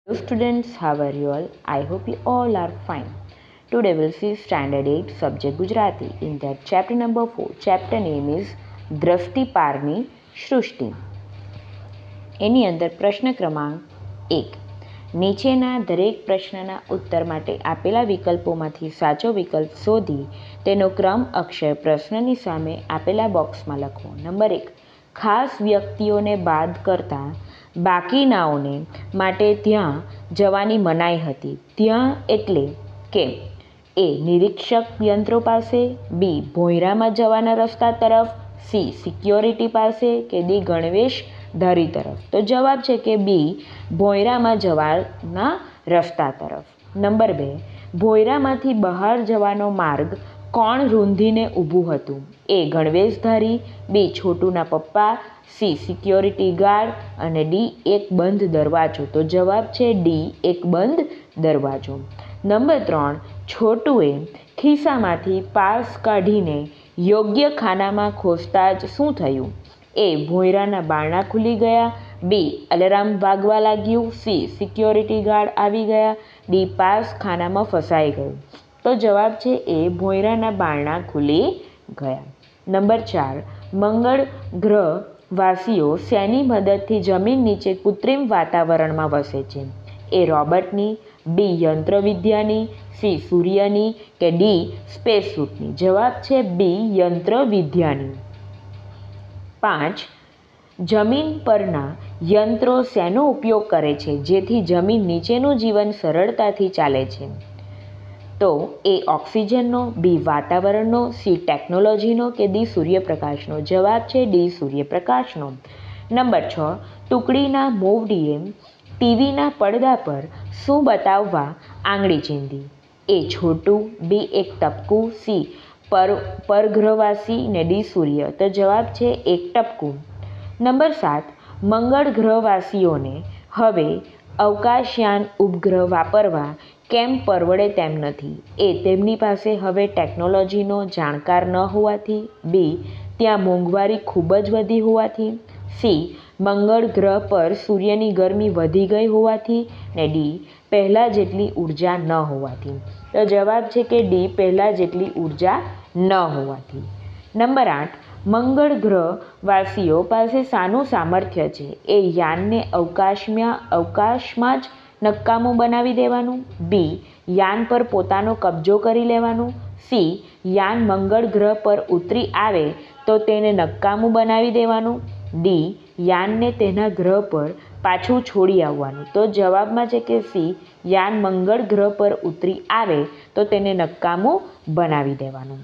Hello students, how are you all? I hope you all are fine. Today we'll see standard 8 subject Gujarati. In that chapter number 4, chapter name is દ્રષ્ટિ પારની સૃષ્ટિ. એની અંદર પ્રશ્ન ક્રમાંક 1. નીચેના દરેક પ્રશ્નના ઉત્તર માટે આપેલા વિકલ્પોમાંથી સાચો વિકલ્પ શોધી તેનો ક્રમ અક્ષર પ્રશ્નની સામે આપેલા બોક્સમાં લખો. નંબર 1. ખાસ વ્યક્તિઓને બાદ કરતા બાકીનાઓને માટે ત્યાં જવાની મનાઈ હતી. ત્યાં એટલે કે એ નિરીક્ષક યંત્રો પાસે, બી ભોંયરામાં જવાના રસ્તા તરફ, સી સિક્યોરિટી પાસે કે ડી ગણવેશધારી તરફ. તો જવાબ છે કે બી ભોંયરામાં જવાના રસ્તા તરફ. નંબર 2. ભોંયરામાંથી બહાર જવાનો માર્ગ કોણ રૂંધીને ઊભું હતું? એ ગણવેશધારી, બી છોટુના પપ્પા, સી સિક્યોરિટી ગાર્ડ અને ડી એક બંધ દરવાજો. તો જવાબ છે ડી એક બંધ દરવાજો. નંબર 3. છોટુએ ખિસ્સામાંથી પાસ કાઢીને યોગ્ય ખાનામાં ખોસતા જ શું થયું? એ ભોંયરાના બારણા ખુલી ગયા, બી અલાર્મ વાગવા લાગ્યું, સી સિક્યોરિટી ગાર્ડ આવી ગયા, ડી પાસ ખાનામાં ફસાઈ ગયું. તો જવાબ છે એ ભોંયરાના બારણા ખુલી ગયા. નંબર 4. મંગળ ગ્રહ વાસીઓ શેની મદદથી જમીન નીચે કૃત્રિમ વાતાવરણમાં વસે છે? એ રોબોટની, બી યંત્રવિદ્યાની, સી સૂર્યની કે ડી સ્પેસ સૂટની. જવાબ છે બી યંત્રવિદ્યાની. 5. જમીન પરના યંત્રો શેનો ઉપયોગ કરે છે જેથી જમીન નીચેનું જીવન સરળતાથી ચાલે છે? તો એ ઓક્સિજનનો, બી વાતાવરણનો, સી ટેકનોલોજીનો કે ડી સૂર્યપ્રકાશનો. જવાબ છે ડી સૂર્યપ્રકાશનો. નંબર 6. ટુકડીના મોવડીએ ટીવીના પડદા પર શું બતાવવા આંગળી ચીંધી? એ છોટું, બી એક ટપકું, સી પરગ્રહવાસી ને ડી સૂર્ય. તો જવાબ છે એક ટપકું. નંબર 7. મંગળ ગ્રહવાસીઓને હવે અવકાશયાન ઉપગ્રહ વાપરવા કેમ પરવડે તેમ નથી? એ તેમની પાસે હવે ટેકનોલોજીનો જાણકાર ન હોવાથી, બી ત્યાં મોંઘવારી ખૂબ જ વધી હોવાથી, સી મંગળ ગ્રહ પર સૂર્યની ગરમી વધી ગઈ હોવાથી ને ડી પહેલાં જેટલી ઉર્જા ન હોવાથી. તો જવાબ છે કે ડી પહેલાં જેટલી ઉર્જા ન હોવાથી. નંબર 8. મંગળ ગ્રહવાસીઓ પાસે શાનું સામર્થ્ય છે? એ યાનને અવકાશમાં જ નકામું બનાવી દેવાનું, બી યાન પર પોતાનો કબજો કરી લેવાનું, સી યાન મંગળ ગ્રહ પર ઉતરી આવે તો તેને નકામું બનાવી દેવાનું, ડી યાનને તેના ગ્રહ પર પાછું છોડી આવવાનું. તો જવાબમાં છે કે સી યાન મંગળ ગ્રહ પર ઉતરી આવે તો તેને નકામું બનાવી દેવાનું.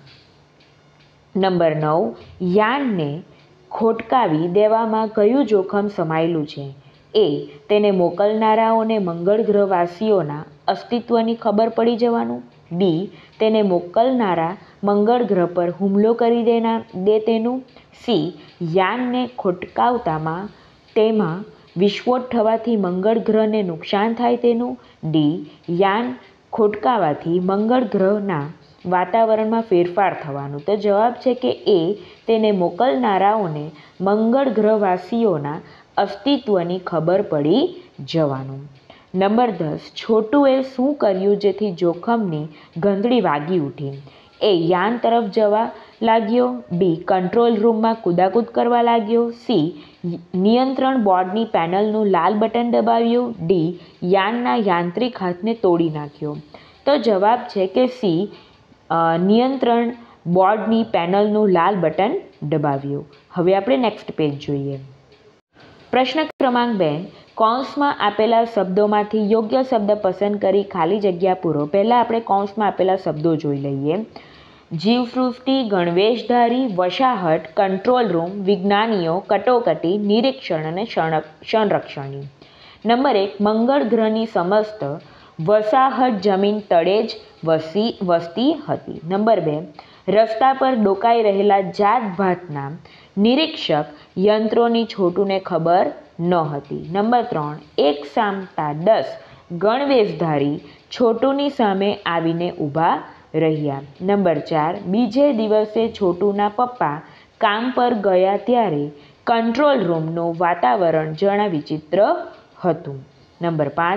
નંબર 9. યાનને ખોટકાવી દેવામાં કયું જોખમ સમાયેલું છે? એ તેને મોકલનારાઓને મંગળ ગ્રહવાસીઓના અસ્તિત્વની ખબર પડી જવાનું, બી તેને મોકલનારા મંગળ ગ્રહ પર હુમલો કરી દે તેનું, સી યાનને ખોટકાવતામાં તેમાં વિસ્ફોટ થવાથી મંગળ ગ્રહને નુકસાન થાય તેનું, ડી યાન ખોટકાવાથી મંગળ ગ્રહના વાતાવરણમાં ફેરફાર થવાનું. તો જવાબ છે કે એ તેને મોકલનારાઓને મંગળ ગ્રહવાસીઓના અસ્તિત્વની ખબર પડી જવાનું. નંબર 10. છોટુએ શું કર્યું જેથી જોખમની ઘંટડી વાગી ઉઠી? એ યાન તરફ જવા લાગ્યો, બી કંટ્રોલ રૂમમાં કૂદાકૂદ કરવા લાગ્યો, સી નિયંત્રણ બોર્ડની પેનલનું લાલ બટન દબાવ્યું, ડી યાનના યાંત્રિક હાથને તોડી નાખ્યો. તો જવાબ છે કે સી નિયંત્રણ બોર્ડની પેનલનું લાલ બટન દબાવ્યું. હવે આપણે નેક્સ્ટ પેજ જોઈએ. પ્રશ્ન ક્રમાંક 2. કૌંસમાં આપેલા શબ્દોમાંથી યોગ્ય શબ્દ પસંદ કરી ખાલી જગ્યા પૂરો. પહેલાં આપણે કૌંસમાં આપેલા શબ્દો જોઈ લઈએ. જીવસૃષ્ટિ, ગણવેશધારી, વસાહત, કંટ્રોલ રૂમ, વિજ્ઞાનીઓ, કટોકટી, નિરીક્ષણ અને સંરક્ષણની. નંબર 1. મંગળ ગ્રહની સમસ્ત વસાહત જમીન તળે જ વસતી હતી. નંબર 2. રસ્તા પર ડોકાઈ રહેલા જાતભાતના નિરીક્ષક યંત્રોની છોટુને ખબર નહોતી. નંબર 3. એક સામટા 10 ગણવેશધારી છોટુની સામે આવીને ઊભા રહ્યા. નંબર 4. બીજે દિવસે છોટુના પપ્પા કામ પર ગયા ત્યારે કંટ્રોલ રૂમનું વાતાવરણ જરા વિચિત્ર હતું. નંબર 5.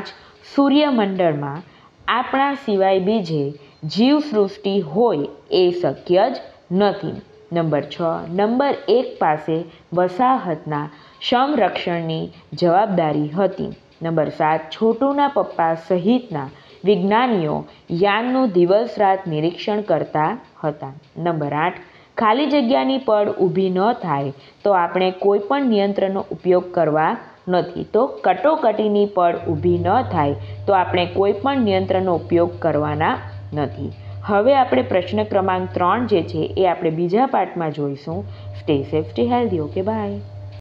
સૂર્યમંડળમાં આપણા સિવાય બીજે જીવસૃષ્ટિ હોય એ શક્ય જ નથી. નંબર 6. નંબર 1 પાસે વસાહતના સંરક્ષણની જવાબદારી હતી. નંબર 7. છોટુના પપ્પા સહિતના વિજ્ઞાનીઓ યાનનું દિવસ રાત નિરીક્ષણ કરતા હતા. નંબર 8. ખાલી જગ્યાની પડ ઊભી ન થાય તો આપણે કોઈ પણ નિયંત્રણનો ઉપયોગ કરવા નથી. તો કટોકટીની પડ ઊભી ન થાય તો આપણે કોઈ પણ નિયંત્રણનો ઉપયોગ કરવાના નથી. હવે આપણે પ્રશ્ન ક્રમાંક 3 જે છે એ આપણે બીજા પાર્ટમાં જોઈશું. Stay safe, stay healthy. Okay, by.